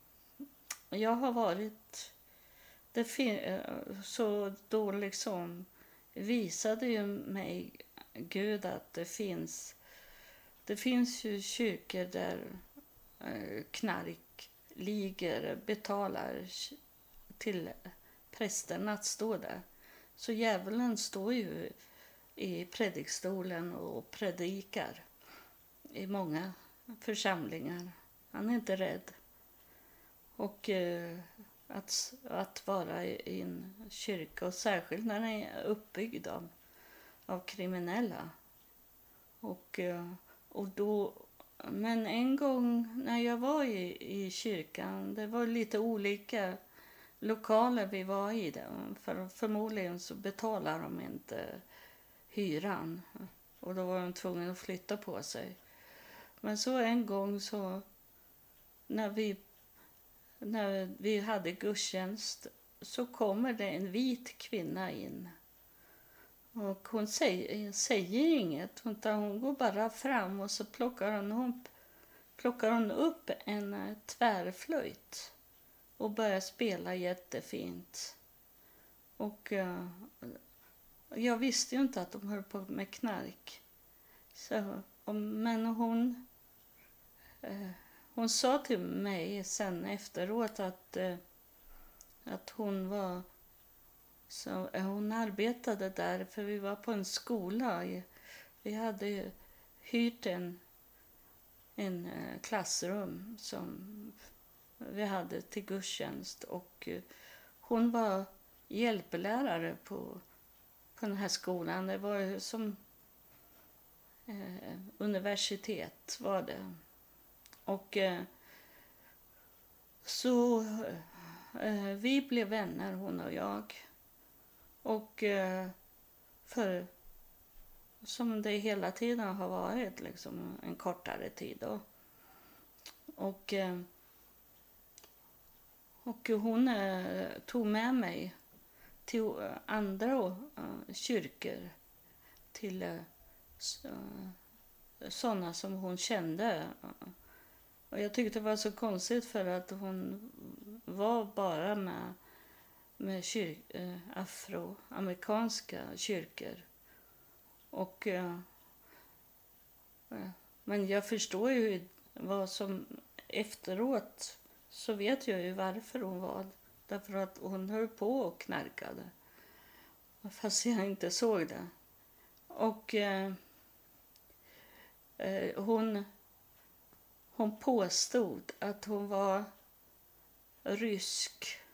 jag har varit det fin- eh, så då liksom visade ju mig Gud att det finns det finns ju kyrkor där eh, knarkligor betalar till prästerna att stå där. Så djävulen står ju i predikstolen och predikar i många församlingar. Han är inte rädd. Och eh, att, att vara i en kyrka, och särskilt när den är uppbyggd av, av kriminella. Och, eh, och då, men en gång när jag var i, i kyrkan, det var lite olika lokaler vi var i. Det, för förmodligen så betalar de inte hyran, och då var de tvungna att flytta på sig. Men så en gång så när vi när vi hade gudstjänst så kommer det en vit kvinna in, och hon säger, säger inget, utan hon går bara fram och så plockar hon upp, plockar hon upp en tvärflöjt och börjar spela jättefint. Och uh, jag visste ju inte att de höll på med knark. Så, och, men hon, uh, hon sa till mig sen efteråt att, uh, att hon var Så eh, hon arbetade där, för vi var på en skola. Vi hade hyrt en, en eh, klassrum som vi hade till gudstjänst. Och eh, hon var hjälplärare på, på den här skolan. Det var ju som eh, universitet var det. Och eh, så eh, vi blev vänner, hon och jag. Och eh, för som det hela tiden har varit, liksom en kortare tid då. Och, eh, och hon eh, tog med mig till andra eh, kyrkor, till eh, sådana som hon kände. Och jag tyckte det var så konstigt, för att hon var bara med, med kyr, eh, afroamerikanska kyrkor. Och, eh, men jag förstår ju vad som efteråt, så vet jag ju varför hon var. Därför att hon höll på och knarkade. Fast jag inte såg det. Och eh, eh, hon, hon påstod att hon var rysk.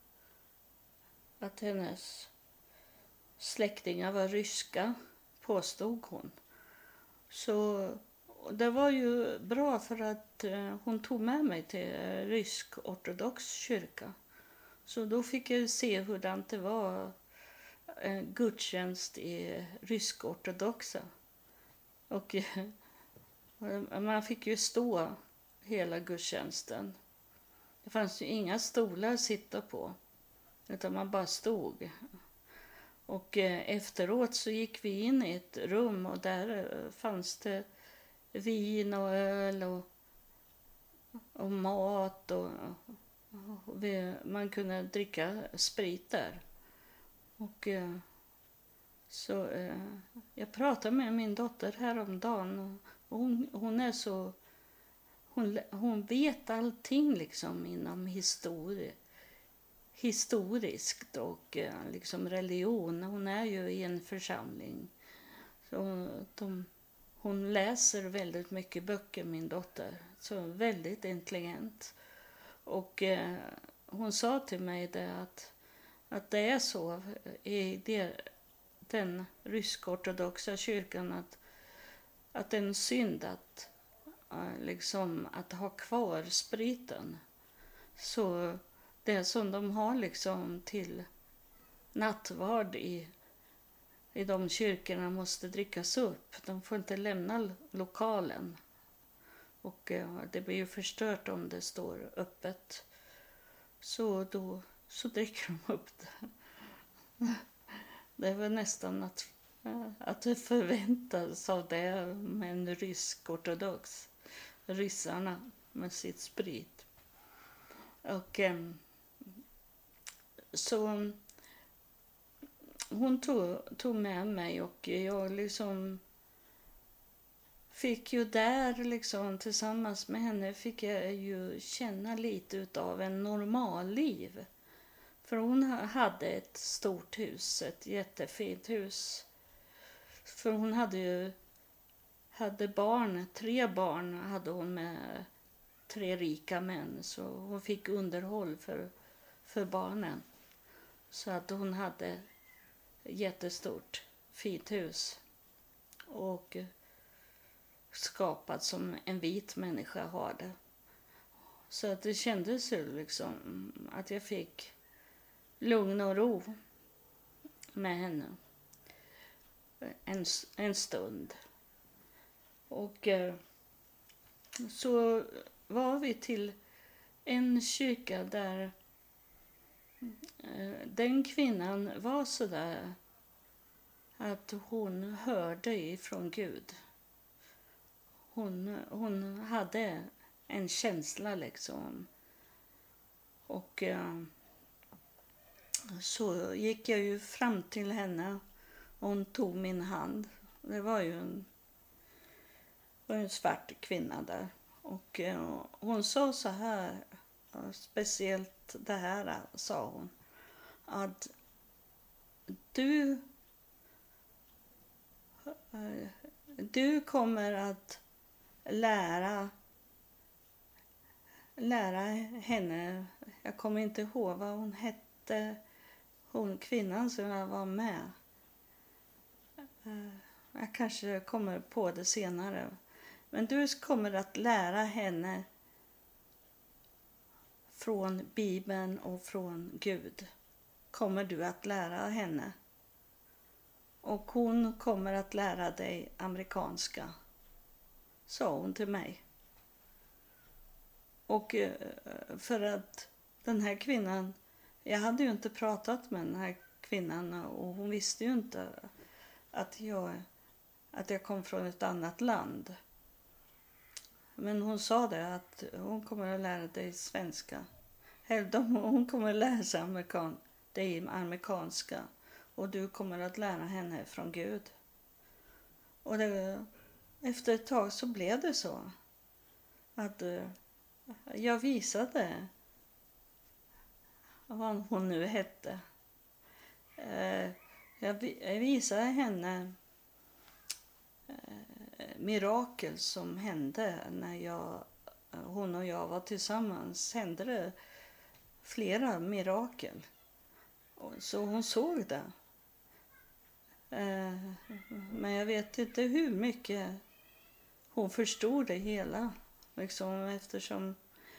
Att hennes släktingar var ryska, påstod hon. Så det var ju bra, för att eh, hon tog med mig till rysk-ortodox kyrka. Så då fick jag se hur det var eh, gudstjänst i rysk-ortodoxa. Och eh, man fick ju stå hela gudstjänsten. Det fanns ju inga stolar att sitta på, utan man bara stod. Och eh, efteråt så gick vi in i ett rum, och där eh, fanns det vin och öl och, och mat. Och, och vi, man kunde dricka sprit där. Och eh, så eh, jag pratade med min dotter häromdagen, och hon, hon är så... Hon, hon vet allting liksom inom historia. historiskt och liksom religion. Hon är ju i en församling. Så de, hon läser väldigt mycket böcker, min dotter. Så väldigt intelligent. Och eh, hon sa till mig det att, att det är så i det, den rysk-ortodoxa kyrkan, att, att det är en synd att, liksom, att ha kvar spriten. Så det som de har liksom till nattvard i, i de kyrkorna måste drickas upp. De får inte lämna lokalen. Och ja, det blir ju förstört om det står öppet. Så då så dricker de upp det. Det var nästan att, att det förväntas av det med en rysk-ortodox. Ryssarna med sitt sprit. Och eh, så hon tog, tog med mig, och jag liksom fick ju där liksom tillsammans med henne fick jag ju känna lite utav en normal liv. För hon hade ett stort hus, ett jättefint hus. För hon hade ju hade barn, tre barn hade hon med tre rika män, så hon fick underhåll för, för barnen. Så att hon hade jättestort fint hus och skapat som en vit människa har det. Så att det kändes ju liksom att jag fick lugn och ro med henne en, en stund. Och så var vi till en kyrka där den kvinnan var så där att hon hörde ifrån Gud. Hon, hon hade en känsla liksom. Och så gick jag ju fram till henne och hon tog min hand. Det var ju en, var en svart kvinna där. Och hon sa så här, speciellt det här sa hon, att du, eh, du kommer att lära, lära henne, jag kommer inte ihåg vad hon hette, hon kvinnan som jag var med. Eh, Jag kanske kommer på det senare. Men du kommer att lära henne från Bibeln och från Gud. Kommer du att lära henne. Och hon kommer att lära dig amerikanska, sa hon till mig. Och eh, för att den här kvinnan, jag hade ju inte pratat med den här kvinnan och hon visste ju inte att jag, att jag kom från ett annat land. Men hon sa det att hon kommer att lära dig svenska. Eller hon kommer att lära sig amerikan, dig amerikanska. Och du kommer att lära henne från Gud. Och det, efter ett tag så blev det så. Att uh, jag visade vad hon nu hette. Uh, jag, jag visade henne uh, mirakel som hände när jag, hon och jag var tillsammans. Hände det flera mirakel. Så hon såg det. Men jag vet inte hur mycket hon förstod det hela. Liksom eftersom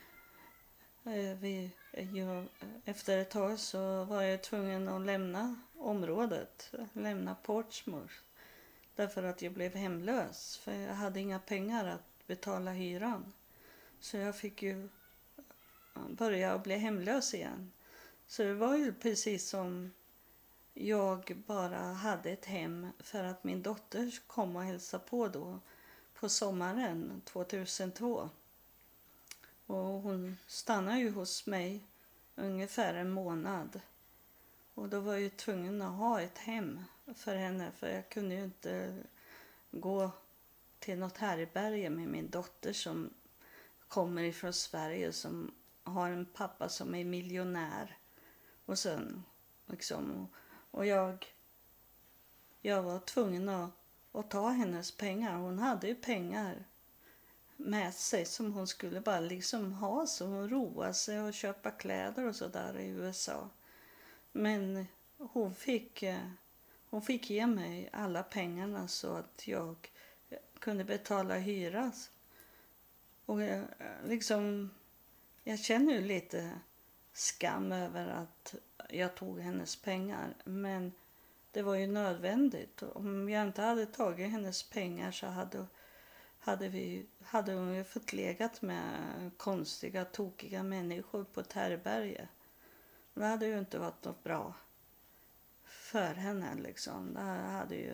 vi, jag, efter ett tag så var jag tvungen att lämna området. Lämna Portsmouth. Därför att jag blev hemlös. För jag hade inga pengar att betala hyran. Så jag fick ju börja bli hemlös igen. Så det var ju precis som jag bara hade ett hem för att min dotter kom och hälsade på då på sommaren tjugohundratvå. Och hon stannade ju hos mig ungefär en månad. Och då var jag ju tvungen att ha ett hem för henne, för jag kunde ju inte gå till något härberge med min dotter som kommer ifrån Sverige, som har en pappa som är miljonär. Och sen liksom, och jag jag var tvungen att, att ta hennes pengar. Hon hade ju pengar med sig som hon skulle bara liksom ha, så hon roa sig och köpa kläder och så där i U S A. Men hon fick hon fick ge mig alla pengarna så att jag kunde betala hyra. Och jag, liksom jag känner ju lite skam över att jag tog hennes pengar, men det var ju nödvändigt. Om jag inte hade tagit hennes pengar så hade, hade, vi, hade hon ju fått legat med konstiga, tokiga människor på ett härberge. Det hade ju inte varit något bra för henne liksom. Det hade ju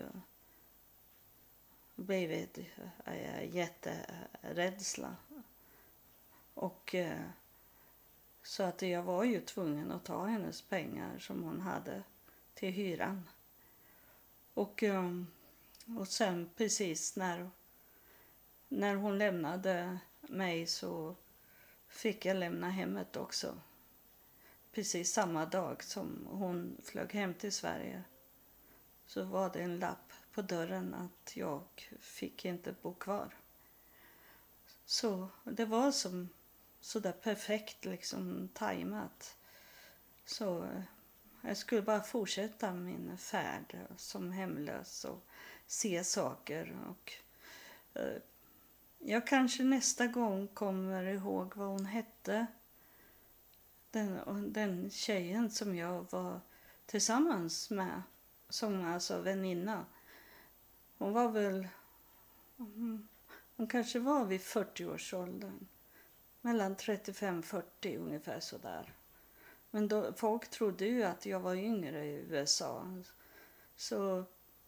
blivit äh, jätterädsla. Och äh, så att jag var ju tvungen att ta hennes pengar som hon hade till hyran. Och, och sen precis när, när hon lämnade mig så fick jag lämna hemmet också. Precis samma dag som hon flög hem till Sverige så var det en lapp på dörren att jag fick inte bo kvar. Så det var som så där perfekt liksom tajmat. Så jag skulle bara fortsätta min färd som hemlös och se saker. Och eh, jag kanske nästa gång kommer ihåg vad hon hette. Den, den tjejen som jag var tillsammans med, som alltså väninna. Hon var väl, hon kanske var vid fyrtioårsåldern. Mellan trettiofem och fyrtio ungefär sådär. Men då, folk trodde ju att jag var yngre i U S A. Så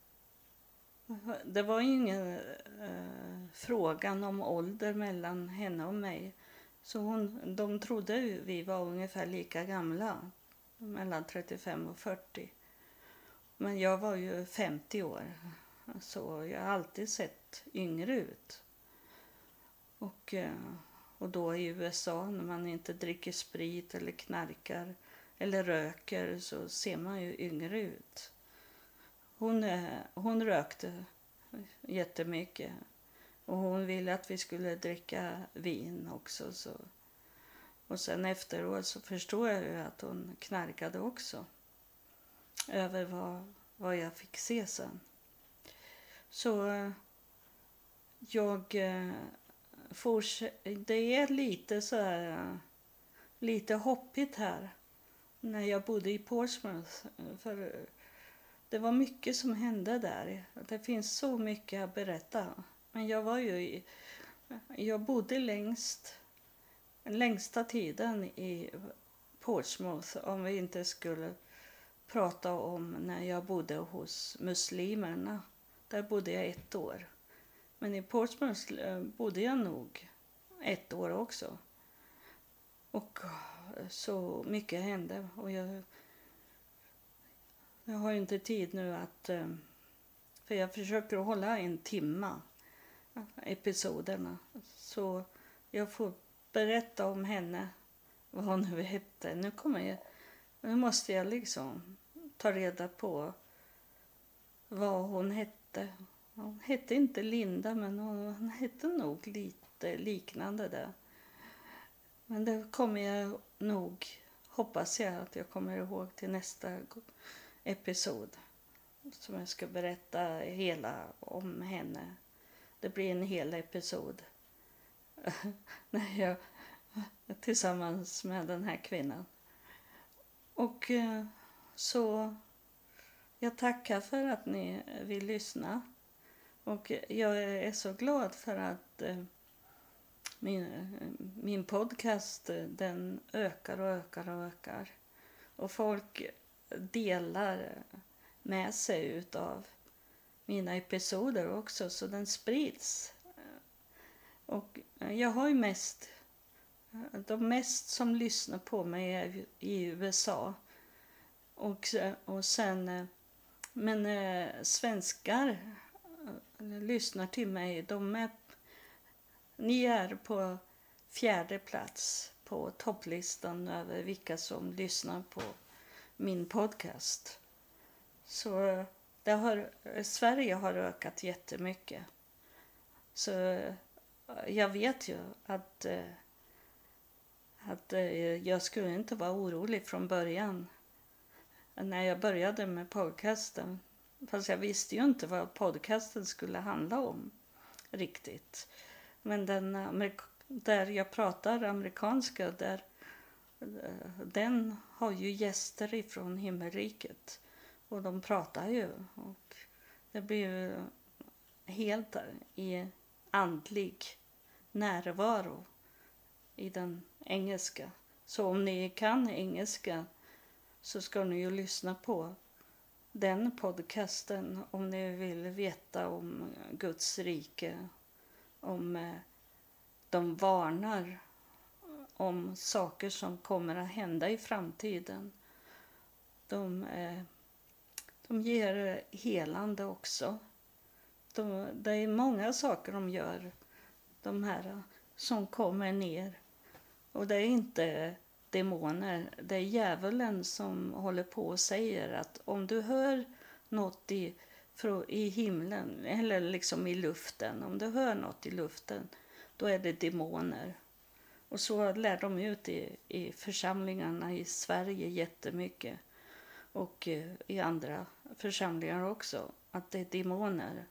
det var ju ingen eh, frågan om ålder mellan henne och mig. Så hon, de trodde ju vi var ungefär lika gamla. Mellan trettiofem och fyrtio. Men jag var ju femtio år. Så jag har alltid sett yngre ut. Och... Eh, Och då i U S A, när man inte dricker sprit eller knarkar eller röker, så ser man ju yngre ut. hon, eh, hon rökte jättemycket. Och hon ville att vi skulle dricka vin också. Så. Och sen efteråt så förstår jag ju att hon knarkade också. Över vad, vad jag fick se sen. Så eh, jag eh, fortsätter. Det är lite så här, eh, lite hoppigt här. När jag bodde i Portsmouth. För det var mycket som hände där. Det finns så mycket att berätta. Men jag var ju i, jag bodde längst, längsta tiden i Portsmouth, om vi inte skulle prata om när jag bodde hos muslimerna. Där bodde jag ett år. Men i Portsmouth bodde jag nog ett år också. Och så mycket hände. Och jag, jag har ju inte tid nu att... För jag försöker hålla en timma episoderna. Så jag får berätta om henne, vad hon nu hette. Nu kommer jag, nu måste jag liksom ta reda på vad hon hette. Hon hette inte Linda, men hon hette nog lite liknande där. Men det kommer jag nog, hoppas jag att jag kommer ihåg till nästa episod. Som jag ska berätta hela om henne. Det blir en hel episod. När jag tillsammans med den här kvinnan. Och så jag tackar för att ni vill lyssna. Och jag är så glad för att min, min podcast den ökar och ökar och ökar. Och folk delar med sig utav mina episoder också, så den sprids. Och jag har ju mest, de mest som lyssnar på mig är i U S A. Och, och sen, men äh, svenskar äh, lyssnar till mig. De är, ni är på fjärde plats på topplistan över vilka som lyssnar på min podcast. Så det har, Sverige har ökat jättemycket. Så jag vet ju att, att jag skulle inte vara orolig från början. När jag började med podcasten. Fast jag visste ju inte vad podcasten skulle handla om riktigt. Men den där jag pratar amerikanska, där, den har ju gäster ifrån himmelriket. Och de pratar ju. Och det blir ju helt i andlig närvaro i den engelska. Så om ni kan engelska så ska ni ju lyssna på den podcasten om ni vill veta om Guds rike. Om de varnar om saker som kommer att hända i framtiden. De, de ger helande också. De, det är många saker de gör, de här som kommer ner. Och det är inte demoner, det är djävulen som håller på och säger att om du hör något i, i himlen eller liksom i luften, om du hör något i luften, då är det demoner. Och så lär de ut i, i församlingarna i Sverige jättemycket. Och i andra församlingar också, att det är demoner.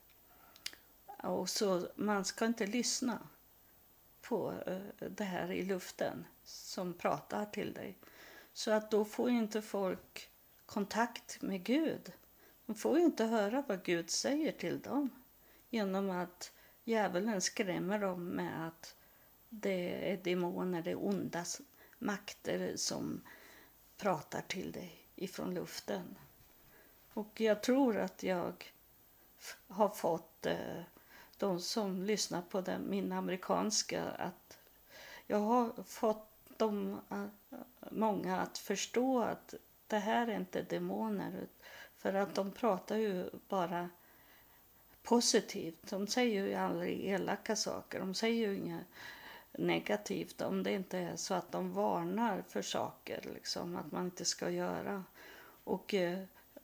Och så man ska inte lyssna på det här i luften som pratar till dig. Så att då får inte folk kontakt med Gud. De får inte höra vad Gud säger till dem. Genom att djävulen skrämmer dem med att det är demoner, det är onda makter som pratar till dig ifrån luften. Och jag tror att jag har fått eh, de som lyssnar på den, min amerikanska, att jag har fått dem, uh, många att förstå att det här är inte demoner, för att de pratar ju bara positivt. De säger ju aldrig elaka saker, de säger ju inget negativt om det inte är så att de varnar för saker liksom, att man inte ska göra. Och uh,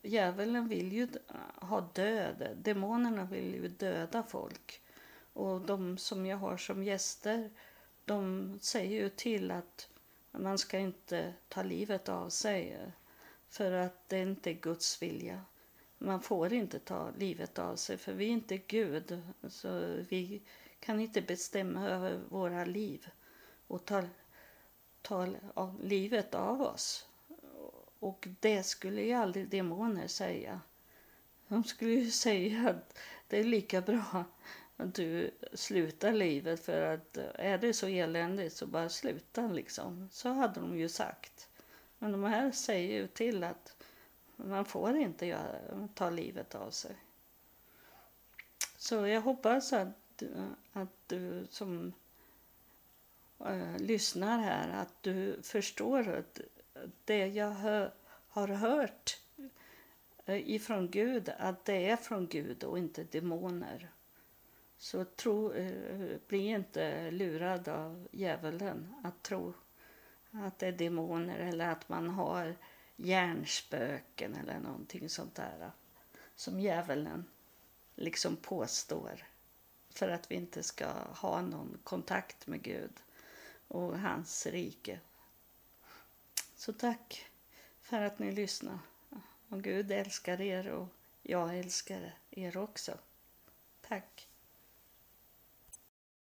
djävulen vill ju ha död. Demonerna vill ju döda folk. Och de som jag har som gäster, de säger ju till att man ska inte ta livet av sig. För att det inte är Guds vilja. Man får inte ta livet av sig, för vi är inte Gud. Så vi kan inte bestämma över våra liv och ta, ta av livet av oss. Och det skulle ju aldrig demoner säga. De skulle ju säga att det är lika bra att du slutar livet, för att är det så eländigt så bara sluta liksom. Så hade de ju sagt. Men de här säger ju till att man får inte göra, ta livet av sig. Så jag hoppas att, att du som äh, lyssnar här, att du förstår att det jag hör, har hört äh, ifrån Gud, att det är från Gud och inte demoner. Så tro, äh, bli inte lurad av djävulen att tro att det är demoner eller att man har hjärnspöken eller någonting sånt där som djävulen liksom påstår, för att vi inte ska ha någon kontakt med Gud och hans rike. Så tack för att ni lyssnar. Och Gud älskar er och jag älskar er också. Tack.